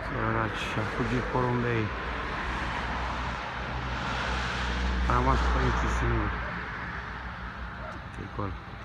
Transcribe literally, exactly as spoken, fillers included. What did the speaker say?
Săraci, și-a fugit porumbei. A rămas părinții singuri. Ce gol.